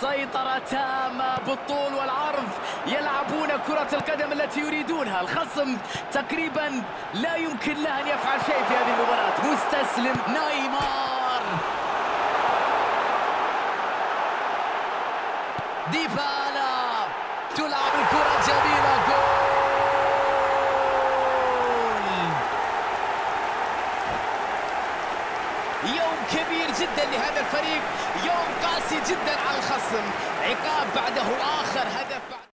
سيطرة تامة بالطول والعرض، يلعبون كرة القدم التي يريدونها. الخصم تقريبا لا يمكن له أن يفعل شيء في هذه المباراة. مستسلم نيمار، ديبالا، تلعب الكرة جميلة، جول. يوم كبير جدا لهذا الفريق، يوم قاسي جدا على الخصم، عقاب بعده آخر هدف.